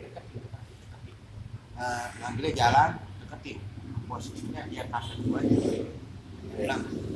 ngambilnya jalan deketin posisinya dia kasih gua bilang